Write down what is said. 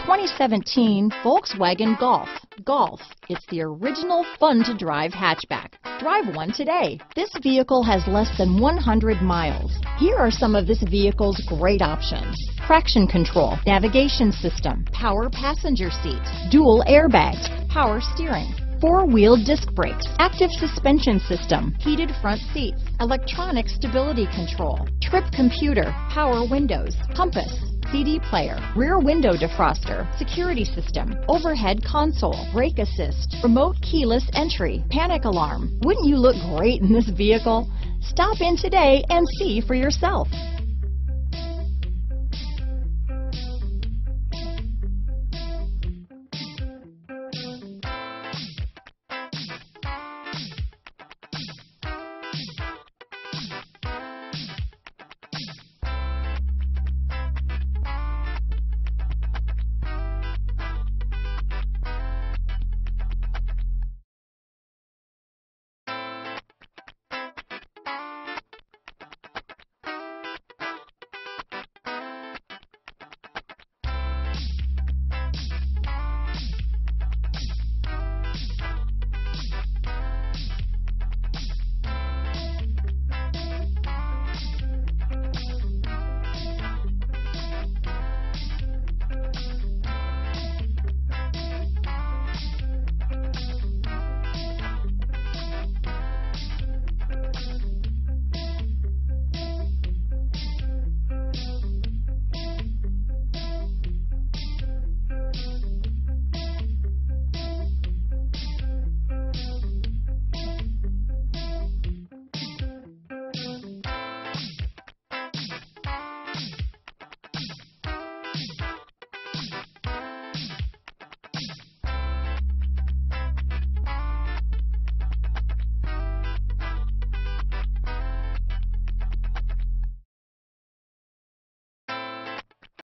2017 Volkswagen Golf. Golf, it's the original fun-to-drive hatchback. Drive one today. This vehicle has less than 100 miles. Here are some of this vehicle's great options: traction control, navigation system, power passenger seat, dual airbags, power steering, four-wheel disc brakes, active suspension system, heated front seats, electronic stability control, trip computer, power windows, compass, CD player, rear window defroster, security system, overhead console, brake assist, remote keyless entry, panic alarm. Wouldn't you look great in this vehicle? Stop in today and see for yourself.